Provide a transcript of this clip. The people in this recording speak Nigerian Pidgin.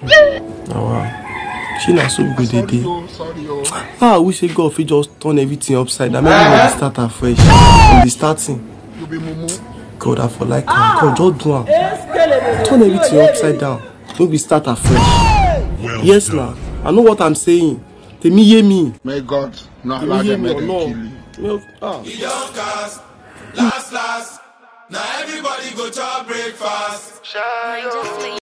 Oh wow. She na so good day. I wish say God fit just turn everything upside down. Maybe when we start afresh. From the starting. God, I for like God, just do am. Turn everything upside down. Don't be start afresh. Well yes, now. I know what I'm saying. Tell me, hear me. May God not allow them to kill you. You don't cast. Last. Now everybody go to breakfast.